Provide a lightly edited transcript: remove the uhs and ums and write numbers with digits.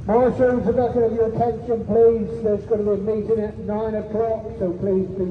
Marshals, if I could have your attention please, there's going to be a meeting at 9 o'clock, so please be